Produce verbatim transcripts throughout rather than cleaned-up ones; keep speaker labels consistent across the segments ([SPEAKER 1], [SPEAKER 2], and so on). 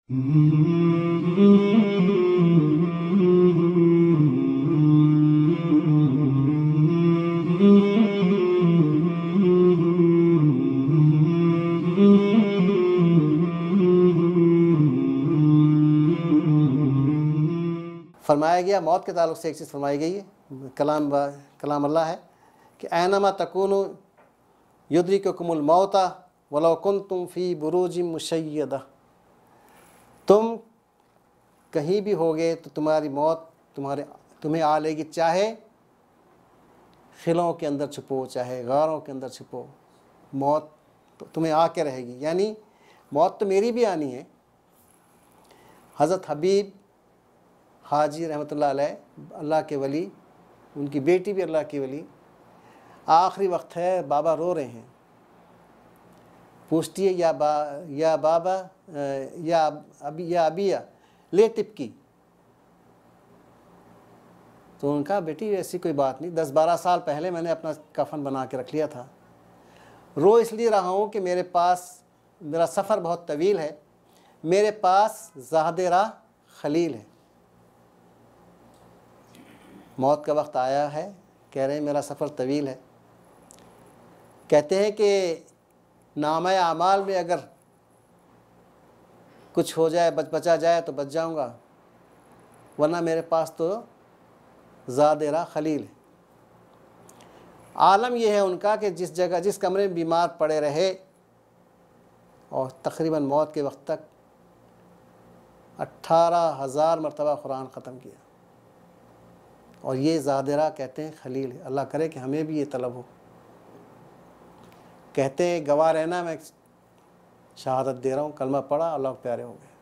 [SPEAKER 1] فرمایا گیا موت کے تعلق سے ایک چیز فرمائی گئی ہے، کلام کلام اللہ ہے کہ اینما تکونوا یدرککم الموت ولو کنتم فی بروج مشیدہ، تم کہیں بھی ہوگے تو تمہاری موت تمہارے تمہیں آ لے گی، چاہے خلوں کے اندر چھپو چاہے غاروں کے اندر چھپو، موت تو تمہیں آ کے رہے گی۔ یعنی موت تو میری بھی آنی ہے۔ حضرت حبیب حاجی رحمۃ اللہ علیہ، اللہ کے ولی، ان کی بیٹی بھی اللہ کی ولی، آخری وقت ہے، بابا رو رہے ہیں، پوچھتی ہے یا با یا بابا یا ابی یا ابیا لے تبکی، تو ان کا بیٹی ایسی کوئی بات نہیں، دس بارہ سال پہلے میں نے اپنا کفن بنا کے رکھ لیا تھا، رو اس لیے رہا ہوں کہ میرے پاس میرا سفر بہت طویل ہے، میرے پاس زاہد راہ خلیل ہے۔ موت کا وقت آیا ہے، کہہ رہے ہیں میرا سفر طویل ہے، کہتے ہیں کہ نامہ اعمال میں اگر کچھ ہو جائے بچ بچا جائے تو بچ جاؤں گا، ورنہ میرے پاس تو زاد راہ خلیل ہے۔ عالم یہ ہے ان کا کہ جس جگہ جس کمرے میں بیمار پڑے رہے اور تقریباً موت کے وقت تک اٹھارہ ہزار مرتبہ قرآن ختم کیا، اور یہ زاد راہ کہتے ہیں خلیل ہے۔ اللہ کرے کہ ہمیں بھی یہ طلب ہو۔ کہتے ہیں گواہ رہنا میں شہادت دے رہا ہوں، کلمہ پڑھا، اللہ کے پیارے ہو گئے۔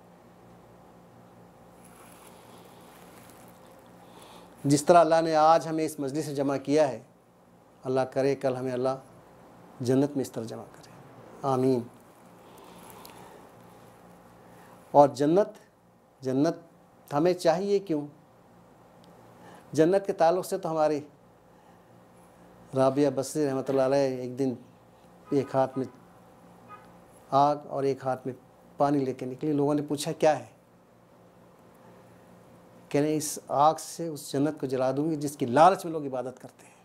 [SPEAKER 1] جس طرح اللہ نے آج ہمیں اس مجلس سے جمع کیا ہے، اللہ کرے کل ہمیں اللہ جنت میں اس طرح جمع کرے، آمین۔ اور جنت جنت ہمیں چاہیے کیوں؟ جنت کے تعلق سے تو ہماری رابعہ بصری رحمۃ اللہ علیہ ایک دن ایک ہاتھ میں آگ اور ایک ہاتھ میں پانی لے کے نکلی، لوگوں نے پوچھا کیا ہے؟ کہ نہیں اس آگ سے اس جنت کو جلا دوں گی جس کی لالچ میں لوگ عبادت کرتے ہیں،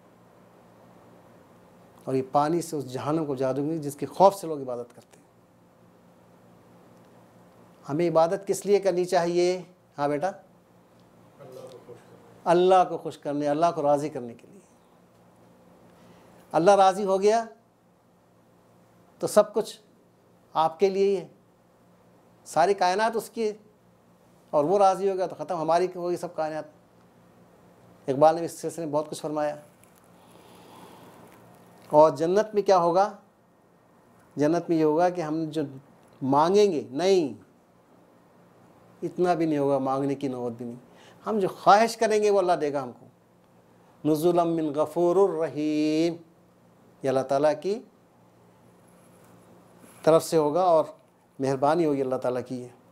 [SPEAKER 1] اور یہ پانی سے اس جہنم کو جلا دوں گی جس کے خوف سے لوگ عبادت کرتے ہیں۔ ہمیں عبادت کس لیے کرنی چاہیے؟ ہاں بیٹا، اللہ کو خوش کرنے، اللہ کو راضی کرنے کے لیے۔ اللہ راضی ہو گیا تو سب کچھ آپ کے لیے ہی ہے، ساری کائنات اس کی ہے، اور وہ راضی ہو گیا تو ختم، ہماری ہوگی سب کائنات۔ اقبال نے اس سلسلے میں بہت کچھ فرمایا۔ اور جنت میں کیا ہوگا؟ جنت میں یہ ہوگا کہ ہم جو مانگیں گے، نہیں اتنا بھی نہیں ہوگا، مانگنے کی نوبت بھی نہیں، ہم جو خواہش کریں گے وہ اللہ دے گا ہم کو۔ نزلا من غفور الرحیم، یہ اللہ تعالیٰ کی طرف سے ہوگا اور مہربانی ہوگی اللہ تعالیٰ کی ہے۔